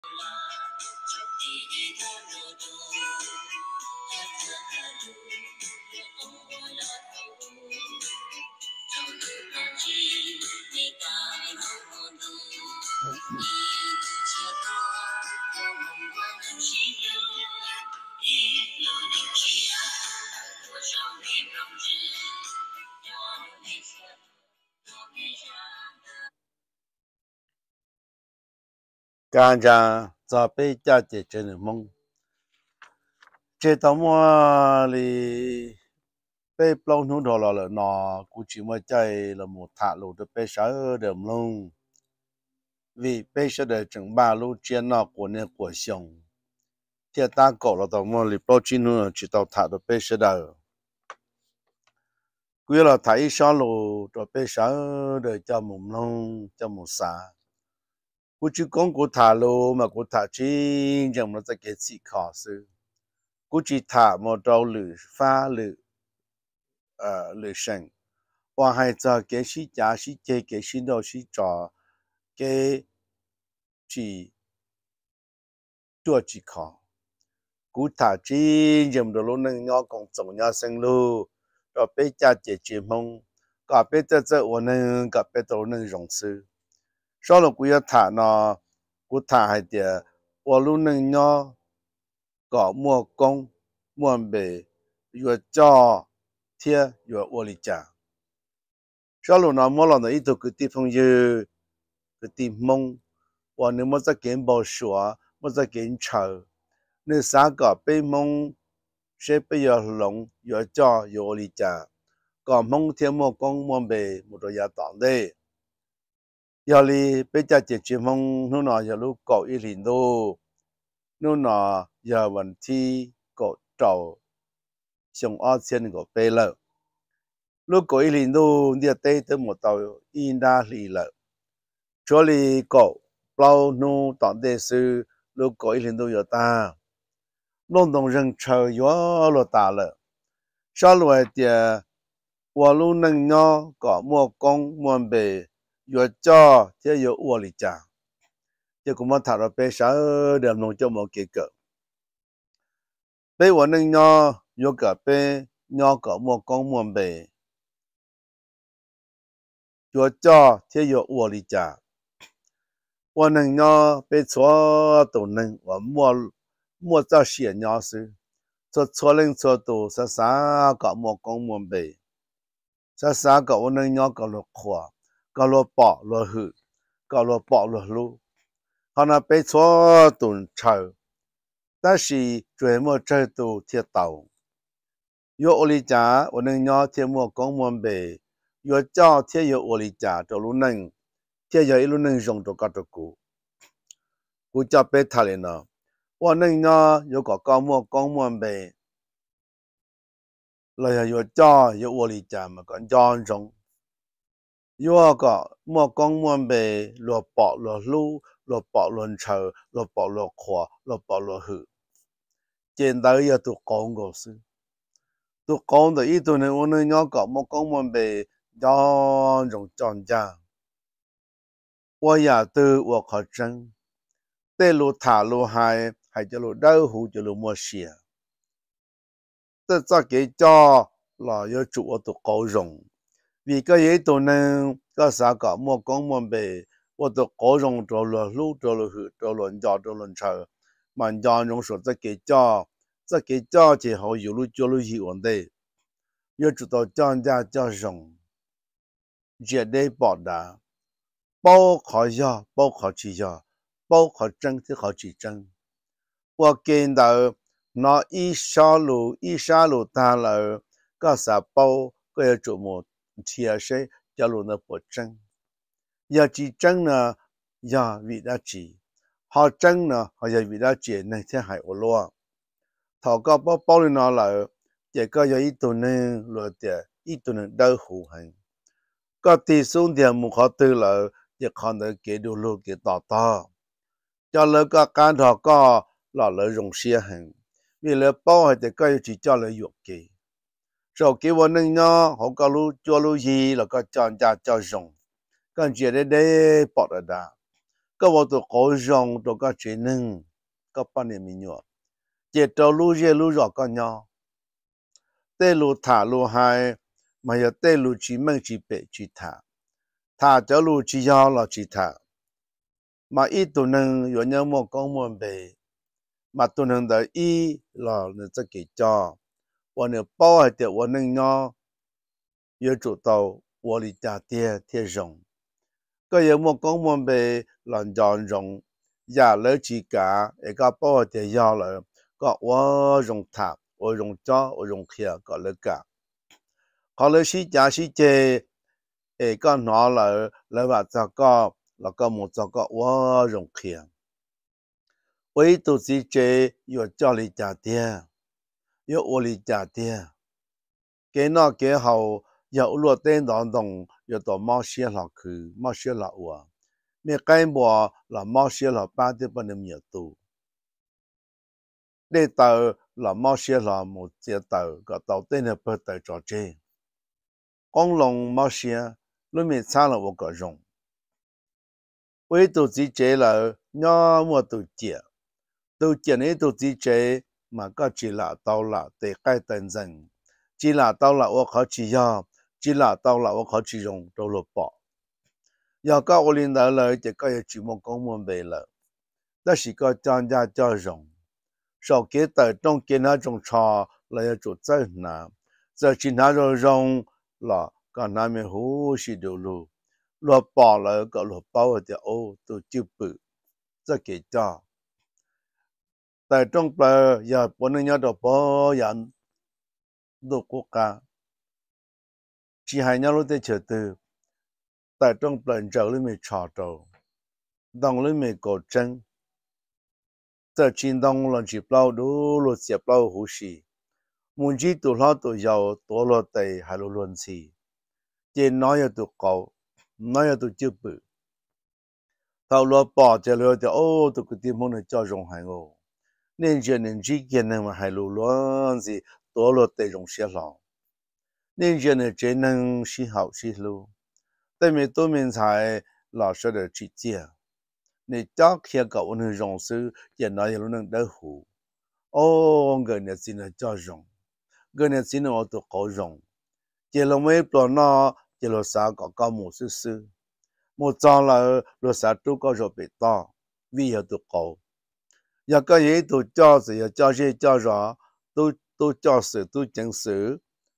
càng ra cho bé cha chị trên mông chế tao mua thì bé plong nó đồ là nó cũng chỉ mới chạy là một thả lụt được bé sợ đầm luôn vì bé sợ để chừng ba lô trên nó của nè của sông thì ta cổ là tao mua thì plong chín nó chỉ tao thả được bé sợ đời quý là thấy sao lô rồi bé sợ để cho mồm lông cho một xã cú chỉ con cú thả lô mà cú thả chín chẳng nó sẽ cái gì khó xử cú chỉ thả một đầu lử pha lử lử sinh và hai giờ cái sĩ giá sĩ chế cái sĩ đồ sĩ trò cái chỉ tua chỉ khó cú thả chín chẳng đồ lúc nâng nhỏ còn sống nhỏ sinh lu rồi bây giờ chế chế mông cả bây giờ giờ我能cả bây giờ能融资sau đó cú要thả nó cú thả hai điểm我lúc nâng nhỏ搞木工木北越照贴越窝里家。小路那莫浪的一头个地方有个地蒙，我你莫在跟包说，莫在跟炒，那三个被蒙，谁不要龙要照要窝里家，搞蒙天莫工莫北莫多要当的，要里被家解决蒙，นู่นน่ะ要路搞一零多，นู่นน่ะ要问题搞找上2000个背了。lúc có ý liền đâu đi tây tới một tàu in đa lì lợ chỗ lì cổ bao nu tận đề sư lúc có ý liền đâu giờ ta luôn đồng rừng chờ gió lo ta lợ sau rồi thì qua lúc nâng nho có mua con mua bề vừa cho thế vừa uo lì chả chứ cũng muốn thảo ra bé sợ để nông cho một cái cỡ bé uo nâng nho vừa cả bé nho có mua con mua bề vừa cho thế vừa uo lì chả我能要被错都能，我莫找些鸟事，做错人错多，是三个莫讲莫背，这三个我能要搞了快，搞了饱了后，搞了饱了路，可能被错都臭，但是最末这都铁道，有我里家我能要铁莫讲莫背，有找铁有我里家走路能，铁有一路能用着搞着过。cú cho bé thà lên nó, và nên nó yêu có con mua bề, là yêu cho yêu vô lý trả mà còn cho rong, yêu có mua con mua bề, lo bỏ lo lu, lo bỏ lo chờ, lo bỏ lo khoa, lo bỏ lo hư, trên đời yêu tụ con cổ sư, tụ con thì ít tụ này ô nên nó có mua con mua bề, cho rong chọn ra, và nhà tư và khó chân. Tê lô thả lô hai cho lô đau hủ cho lô mua xìa. Tất cho cái cho là yêu chủ ở tụ cổ rồng. Vì cái ấy tụ nên có xã cả mua con mua bề ở tụ cổ rồng cho lô lú cho lô hữu cho lô nhỏ cho lô chờ. Mà nhỏ rồng số tất cái cho chỉ họ yêu lú cho lô hiệu ổn đề. Yêu chủ tụ cho ra cho rồng. Dễ đế bỏ đá. Bao khó do, bao khó chỉ do. Bao khó chân thì khó chỉ chân. Và kiến đạo nó ít xa lù ta là có xã bao có yêu chủ một thiệt sẽ cho lù nó bỏ chân. Giờ chỉ chân là giờ vị đã chỉ. Họ chân là họ giờ vị đã chỉ này thế hại ở loa. Thọ có bao lù nó là chỉ có giờ ít tuần nên rồi thì ít tuần nên đau hủ hành. Có tỷ xuống thì một họ tư là chỉ còn được cái đồ lù cái tỏ. Cho lỡ có can thọ có là lỡ rong xe hành vì lỡ bao hay thì coi chỉ cho lỡ dục kỳ rồi cái vấn đề nhỏ họ có lu cho lu gì là có chọn ra cho rong còn chuyện đấy bỏ ra đã có vào tụ cổ rong tụ có chuyện nưng có bao nhiêu mình nhọ chỉ trâu lú dê lú rõ con nhau tê lú thả lú hai mà giờ tê lú chỉ mang chỉ bể chỉ thả cho lú chỉ giao là chỉ thả mà ít tụ nưng有nhau một con một bể mà tụ nưng đó ít là nó sẽ kỹ cho 我呢包的我能呢也做到我的家爹贴上，个有么讲么被人家用，也来自家一个包的要了，个我用它，我用家，我用起个那个，考虑是家是这，一个拿了来话这个那个么这个我用起，唯独是这有家里家爹。有我的家庭，给那给好有落电当中有到某些老去，某些老话，没改过了某些老八的不能灭度，你到了某些老没接到个到电的不得着这，讲龙某些里面差了我个用，唯独只这了，那么都接，都接呢都只这。mà có chỉ là tao là để cái tên dân chỉ là tao là tôi khó chỉ do chỉ là tao là tôi khó chỉ dùng đâu lột bỏ giờ có ô linh đạo lời chỉ có chỉ một con muốn về lời đó chỉ có cho ra cho dùng sau khi tới trong kia nó trong trò là chủ chơi nè giờ chỉ nó rồi dùng là còn nam mình hú xí đồ lu lột bỏ là có lột bao thì ô tôi chịu bự rất kỹ cho tại trong bờ giờ bọn nó nhớ được bao nhận được quốc gia chỉ hai nhau lúc tới chờ từ tại trong bờ giờ lúc mình trò đầu đồng lúc mình cổ chân giờ chiến đồng là chỉ bao đủ lúc sẽ bao hú xì muốn chỉ tụ lo tụ giàu tụ lo tây hay lo luân xì trên nói là tụ cầu nói là tụ chưa bự tao lo bỏ cho lo thì ô tụ cái tiền muốn cho dùng hàng ô nên giờ nên chỉ kiến năng mà hay lo luân gì tụ lo tây dùng xe lò nên giờ nên chỉ năng xí hậu xí lu tại vì tôi mình xài là sẽ được chỉ chia nên chắc khi cậu nên dùng sư giờ nói là nó đỡ hủ ô người này xin là cho dùng người này xin là tụ cổ dùng chỉ là mấy bộ nó chỉ là sao có một sư sư một trong là sao chú có rồi bị to vì ở tụ cổ giờ cái gì tụ cho sự cho gì cho rõ tôi cho sự tôi chẳng sự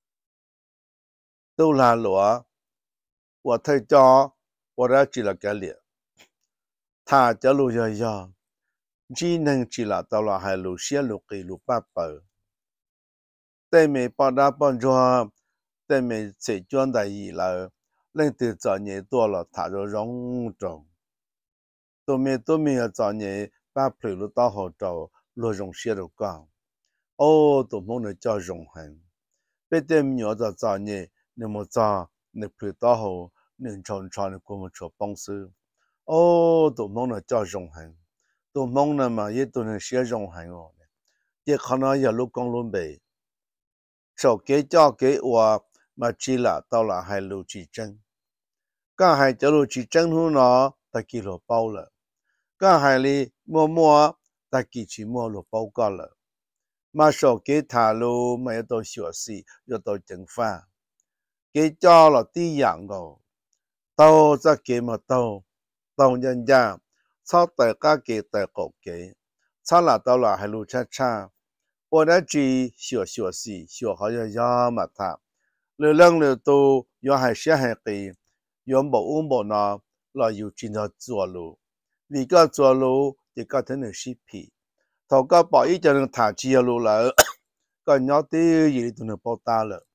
tôi là lúa 我太早我来记了个脸，他这路要要，只能记了到了还路些路给路八百，对面八大半桌，对面才转的一了，人都早年多了，他就容中，多面要早年把配路到好找，路容些路讲，哦，都梦的叫容恒，别的苗子早年那么早。你配到后，你常常的过么做帮手，哦，都忙了叫荣幸，都忙了嘛，也都能写荣幸哦。也可能也路讲路呗，手给叫给我嘛，知了到了还路去争，刚还这路去争后呢，他给了包了，刚还里默默他给去默了包干了，嘛手给他路嘛要到学习，要到正法。cái cho là tí dạng rồi tao ra kế mà tao nhân ra sao tại các kế tại cổ kế sao là tao là hai lũ cha cha tôi đã chỉ sửa gì sửa họ cho mà thà lừa lăng lừa tu do hai xe hai kỳ do bộ nó là yêu trình hợp chùa lũ vì cái chùa lũ thì có thể là ship thầu các bảo ý cho nên thả chia lũ là có nhỏ tí gì tụi nó bao ta là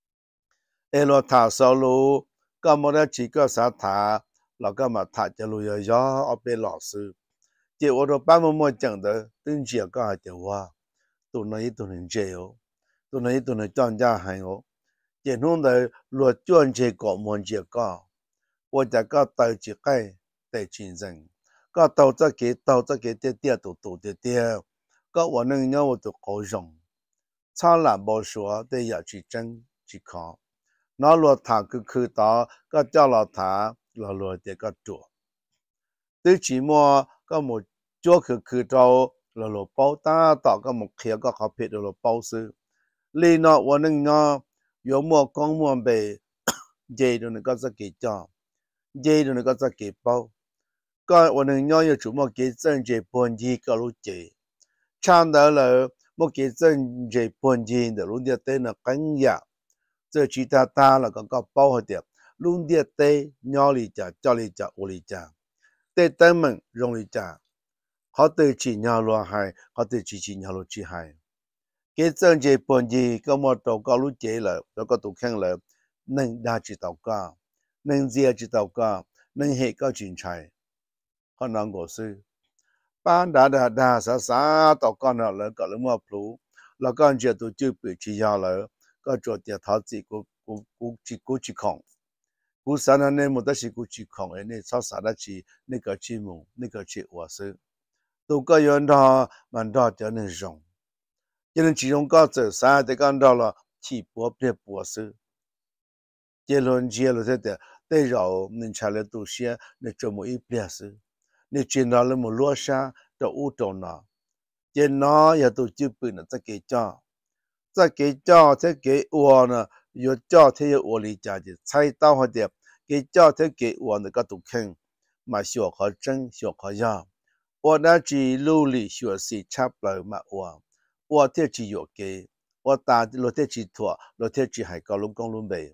elo thả sau lũ có một cái chỉ có xã thả là cái mà thả cho lũ gió ở bên lò sư chỉ ở đó ba mươi chẳng được từng chỉ có hai triệu hoa tụi nó chèo tụi nó chọn ra hàng ô chỉ hôm đó luật chuyên chế có một chỉ có我这个到几个在竞争，个到这个点都点，个我能让我都高用，差两步说得要去争去看。nó lo thả cứ khứ đó có cho lo thả lo lo để có chỗ tới chỉ mua có một chỗ khử trâu là lỗ bao ta tạo có một khía có khó phết là lỗ bao sư lý nóวันนึงเนาะ有么讲么呗这都能够自己讲这都能够自己包个วันนึงเนาะ有主么给政治本地个路这唱到了么给政治本地的路的对那更呀这其他大了个包的路的对鸟里家家里家屋里家对他们容易家họ tự chỉ nhau lo hay họ tự chỉ nhau lo chỉ hay cái chân chế bọn gì có một đầu cao lúc chế là nó có tụ khen là nên đa chỉ tàu ca nên dìa chỉ tàu ca nên hệ có chuyện chạy họ nói ngộ sư ban đa sa tàu ca nào là có lúc mà plu là con chưa tụ chưa bị chỉ nhau là có chỗ tiền tháo chỉ của chỉ không cú sáng nay một tất của chỉ không ấy nên sao sáng đó chỉ nên cái chỉ mù nên cái chỉ hòa sư tụ có yon đó mà đó cho nên rộng cho nên chỉ dùng có giờ sáng thì con đó là chỉ bố bề bố sư结论这的对绕能查了都些那这么一边是你见到了么落沙的乌头呢见那也都就不能再给讲再给我呢有叫他有我里家的猜到好的给叫他给我那个都看嘛小可真小可样我那只努力学习差不了嘛我这只有给我打落这只错落这只还搞龙公龙呗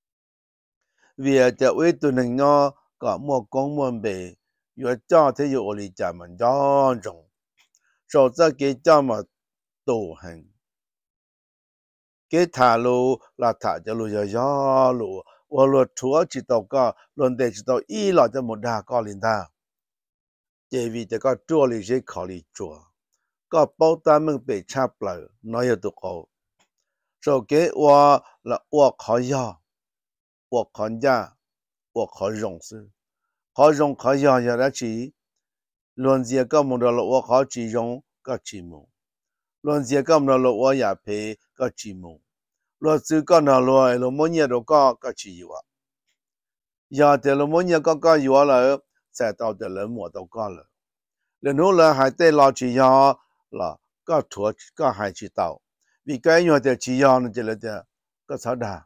vìจะไว้ตัวหนึ่งเนาะก็มัวกงมัวเบยอยู่เจ้าที่อยู่อริจามันย้อนจงโสจะเกเจ้ามาโตหังเกถาลูลาถาจะลูย้อลูว่าลูทัวจิตก็ลนเดจิตอีหล่อจะหมดดาก็ลินดาเจวีจะก็จั่วลิเจขอลิจั่วก็เป้าตามึงไปชาเปล่าน้อยตัวเขาโสเกว่าละว่าขอยา我看家，我看容事，看容看样样的去，论这个么的了，我看只容个只么，论这个么的了，我也配个只么，论这个呢了，了么年都个只有啊，呀的了么年个有了，再到的人么都个了，然后呢还得老只样了，个拖个还知道，为个样的只样呢，就了的个啥的。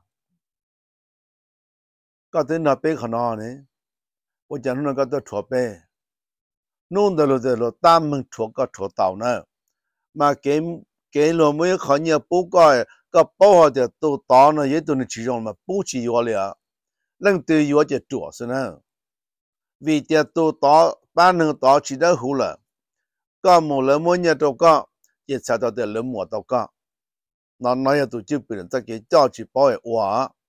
ก็ถึงนับเป็นขนาดนี้ว่าจะนู่นก็ต้องถั่วเป้นู่นแต่เราตามมึงถั่วก็ถั่วเต่าเนอะมาเกมเราไม่ขอเนี่ยปุ๊กก็ป้อเดี๋ยวตัวต่อเนอะยี่ตัวนี้จีจงมาปุ๊จีอยู่เลยอ่ะเรื่องตัวอยู่จะจั่วสินะวิธีตัวต่อบ้านหนึ่งต่อจีได้หูละก็หมดเลยมั่วเนี่ยตัวก็จะใช้ตัวเดี๋ยวเรื่องหมดตัวก็นั่นน้อยตัวจีเป็นจะเกี่ยวเจ้าจีป้อยว่า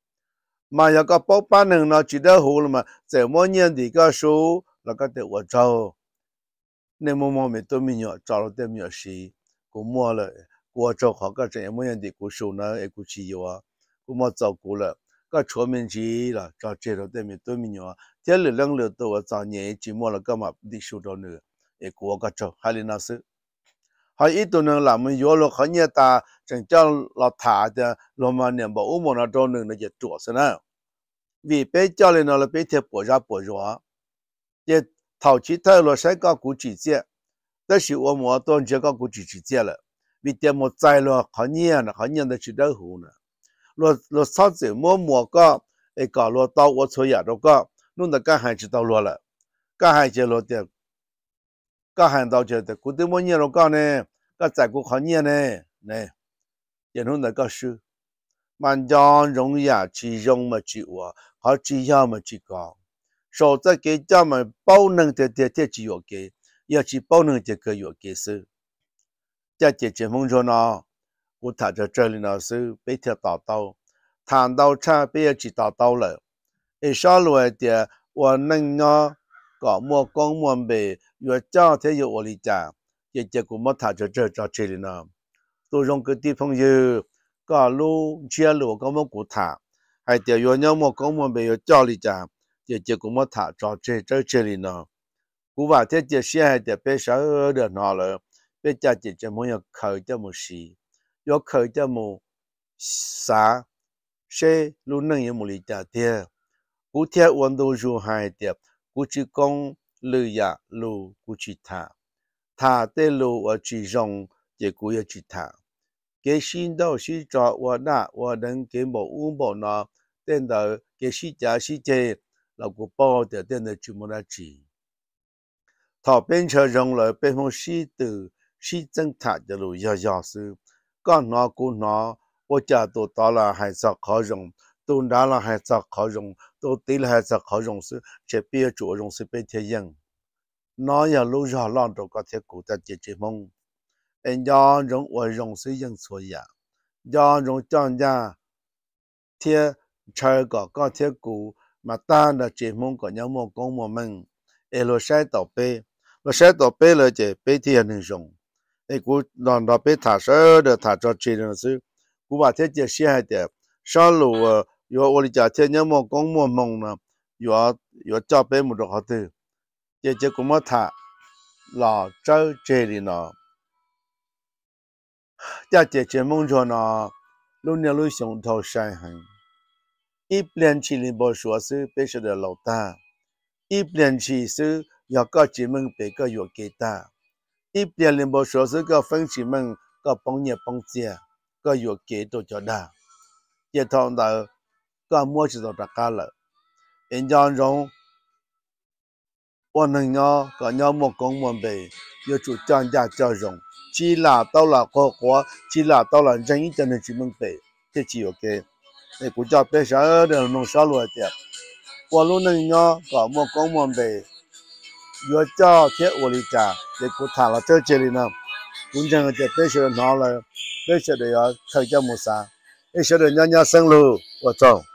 mà giờ có bốc bán hนึ่งnó chỉ đỡ hú là mà giờ mỗi年thì có số là có thể ở trâu nên mua mình tôi mình nhỏ trâu là tem nhỏ xí cũng mua là của trâu họ có thể mỗi年thì của số nó cũng chỉ yếu à cũng mua trâu của là có chỗ mình chỉ là trâu chế rồi tem mình tôi mình nhỏ thế là lăng lừa tôi ở nhẹ chỉ mua là có mà đi số đó nữa của có trâu hay là nào sự hay ít tôi năng làm mình yếu là khó nhẹ ta chẳng cho là thả cho là mà niệm bảo ôm nó trâu nữa nóจะtrụ thế nào vì bé cho lên nó là bé thiệp bỏ ra也头期头了谁个估计接但是我们当这个估计接了为点么在了好年的去得好呢了啥子么个搞了到我错呀这个弄得干还知道了干还接了的干还到这的古代么年了个呢个在过好年呢也弄得个是满江荣呀其中么去我好只要么去搞手在给家们包能的只有给要去包能这个有给是在节目中呢我谈在这里呢是被贴到谈到差别知道了一上来的我能呢搞么讲么呗有家庭有我里家也结果么谈在这里呢都用个地方有个路街路个么古谈还得有那么讲么呗有家里家也结果么谈这里呢古话这些还得别少的那了别家这么要考这么细要考这么啥谁路能也么里家的古天温度就还的古只讲 lư ya lù cú chỉ thả tê lù ở chỉ rong để cú ya chỉ cái xin đâu xin cho và na và đừng cái bộ bộ nó tên đó cái xin giá xin chế là cú bao để tên đó chỉ muốn là chỉ thọ bên chờ rong lại bên phong xin từ xin chân thả cho lù ya sư con nó cú nó我家都到了还是考用，都拿了还是考用，都对了还是考用是，这别做用是别贴用，那要路上让着个贴古的姐姐梦，人家用我用是用错呀，家用涨价贴车个贴古，嘛单的节目个要么讲我们，落晒到背，落晒到背了就背贴能用，古让到背他手的他做这种事。古把这些写的，上路有我的家天天么讲么梦呢，有照背么多好的，这古么他老周这里呢，这梦着呢，路年路上头山很，一边去里边说是别说的老大，一边去是要个节目别个有给大，一边里边说是个分析们个帮业帮姐个有给都叫大。接通到个摸起到大家了，人家用我能要个要么讲么呗，要做涨价交用，只拿到了国，只拿到了人一点的去门呗，这只有给，那国家别啥的弄啥路的，我路能要个么讲么呗，要叫贴我的家，这国谈了这里呢，工程的别说拿了，别说的要开价么啥，别说的人家生路，我走。